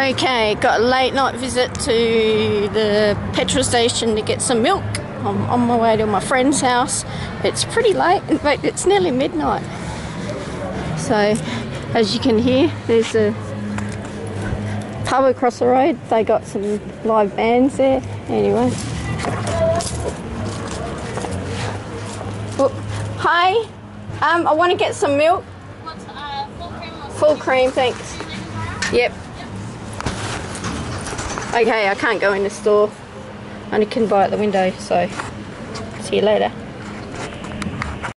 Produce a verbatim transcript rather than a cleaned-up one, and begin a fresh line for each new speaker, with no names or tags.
Okay, got a late night visit to the petrol station to get some milk. I'm on my way to my friend's house. It's pretty late, in fact it's nearly midnight. So, as you can hear, there's a pub across the road. They got some live bands there. Anyway. Oh, hi, um, I want to get some milk.
What's uh, full cream or
Full cream, thanks. Yep. Okay, I can't go in the store. I only can buy at the window, so see you later.